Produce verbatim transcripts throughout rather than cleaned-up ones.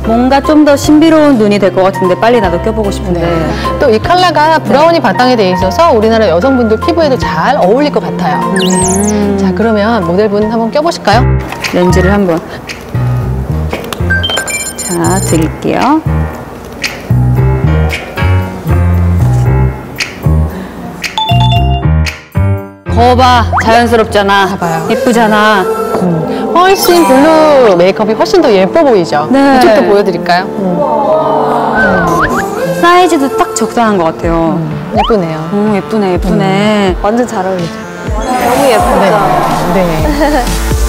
뭔가 좀 더 신비로운 눈이 될 것 같은데 빨리 나도 껴보고 싶은데. 네. 또 이 컬러가 브라운이 네. 바탕에 돼 있어서 우리나라 여성분들 피부에도 잘 어울릴 것 같아요. 음. 자, 그러면 모델분 한번 껴보실까요? 렌즈를 한번. 자, 드릴게요. 거봐, 자연스럽잖아. 봐봐요. 예쁘잖아. 음. 훨씬 블루 메이크업이 훨씬 더 예뻐 보이죠? 네. 이쪽도 보여드릴까요? 음. 음. 사이즈도 딱 적당한 것 같아요. 음. 예쁘네요. 오, 예쁘네, 예쁘네. 음. 완전 잘 어울리죠? 너무 예쁘죠? 네. 네.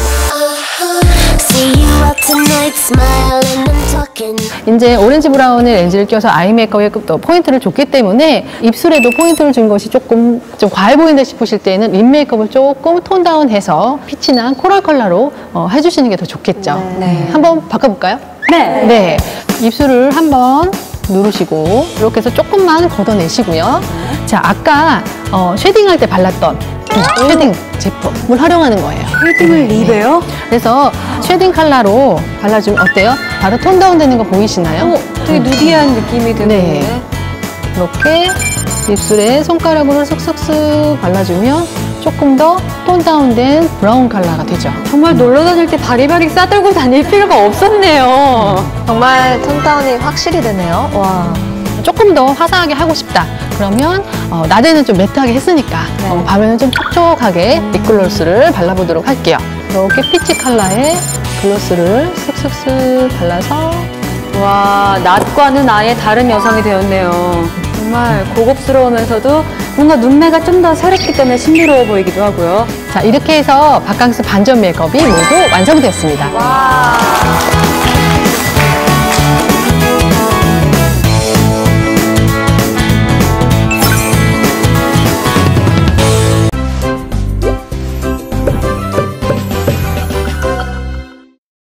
이제 오렌지 브라운의 렌즈를 껴서 아이 메이크업에 또 포인트를 줬기 때문에 입술에도 포인트를 준 것이 조금 좀 과해 보인다 싶으실 때는 립 메이크업을 조금 톤 다운해서 피치나 코랄 컬러로 어, 해주시는 게 더 좋겠죠. 네. 한번 바꿔볼까요? 네. 네. 입술을 한번 누르시고 이렇게 해서 조금만 걷어내시고요. 자, 아까 어, 쉐딩할 때 발랐던 쉐딩 제품을 활용하는 거예요. 쉐딩을 립에요? 그래서 쉐딩 컬러로 발라주면 어때요? 바로 톤 다운 되는 거 보이시나요? 오, 되게 누디한 느낌이 드는데. 네. 이렇게 입술에 손가락으로 쓱쓱쓱 발라주면 조금 더 톤 다운된 브라운 컬러가 되죠. 정말 놀러 다닐 때 바리바리 싸들고 다닐 필요가 없었네요. 정말 톤 다운이 확실히 되네요. 와. 조금 더 화사하게 하고 싶다. 그러면 어, 낮에는 좀 매트하게 했으니까 네. 어, 밤에는 좀 촉촉하게 립글로스를 발라보도록 할게요. 이렇게 피치 컬러의 글로스를 쓱쓱쓱 발라서 와, 낮과는 아예 다른 여성이 되었네요. 정말 고급스러우면서도 뭔가 눈매가 좀 더 새롭기 때문에 신비로워 보이기도 하고요. 자, 이렇게 해서 바캉스 반전 메이크업이 모두 완성되었습니다. 와.